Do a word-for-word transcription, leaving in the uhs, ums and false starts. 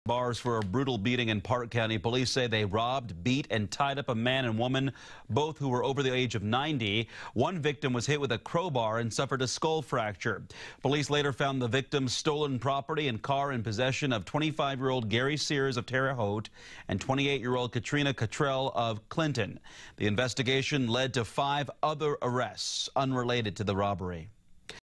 Bars for a brutal beating in Park County. Police say they robbed, beat, and tied up a man and woman, both who were over the age of ninety. One victim was hit with a crowbar and suffered a skull fracture. Police later found the victim's stolen property and car in possession of twenty-five-year-old Gary Sears of Terre Haute and twenty-eight-year-old Katrina Cottrell of Clinton. The investigation led to five other arrests unrelated to the robbery.